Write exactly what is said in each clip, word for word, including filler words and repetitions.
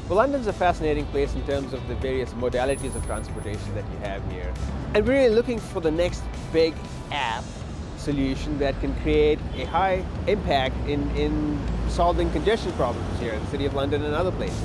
Well, London's a fascinating place in terms of the various modalities of transportation that you have here. And we're really looking for the next big app solution that can create a high impact in, in solving congestion problems here in the City of London and other places.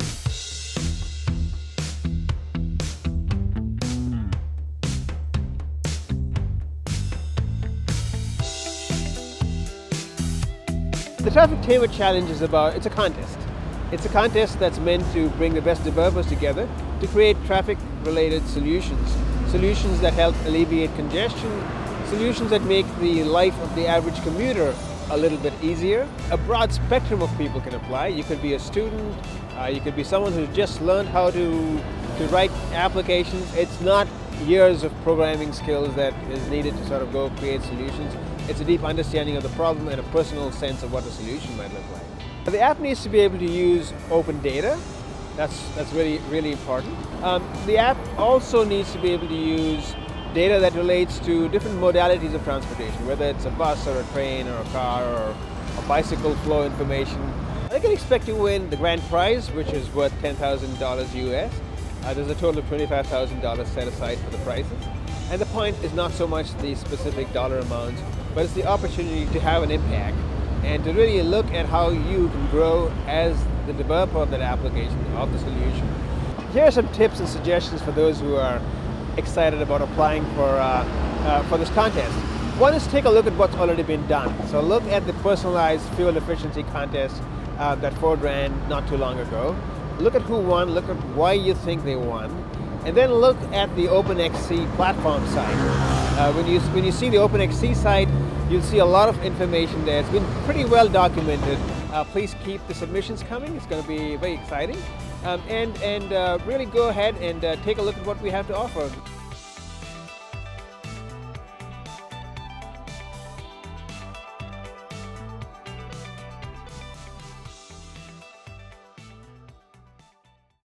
The Traffic Tamer Challenge is about, it's a contest. It's a contest that's meant to bring the best developers together to create traffic-related solutions. Solutions that help alleviate congestion, solutions that make the life of the average commuter a little bit easier. A broad spectrum of people can apply. You could be a student, uh, you could be someone who's just learned how to, to write applications. It's not years of programming skills that is needed to sort of go create solutions. It's a deep understanding of the problem and a personal sense of what a solution might look like. The app needs to be able to use open data. That's, that's really, really important. Um, the app also needs to be able to use data that relates to different modalities of transportation, whether it's a bus or a train or a car or a bicycle flow information. They can expect to win the grand prize, which is worth ten thousand dollars U S. Uh, there's a total of twenty-five thousand dollars set aside for the prizes. And the point is not so much the specific dollar amounts, but it's the opportunity to have an impact and to really look at how you can grow as the developer of that application, of the solution. Here are some tips and suggestions for those who are excited about applying for, uh, uh, for this contest. One is take a look at what's already been done. So look at the personalized fuel efficiency contest uh, that Ford ran not too long ago. Look at who won, look at why you think they won, and then look at the OpenXC platform site. Uh, when, you, when you see the OpenXC site, you'll see a lot of information there. It's been pretty well documented. Uh, please keep the submissions coming. It's going to be very exciting. Um, and and uh, really go ahead and uh, take a look at what we have to offer.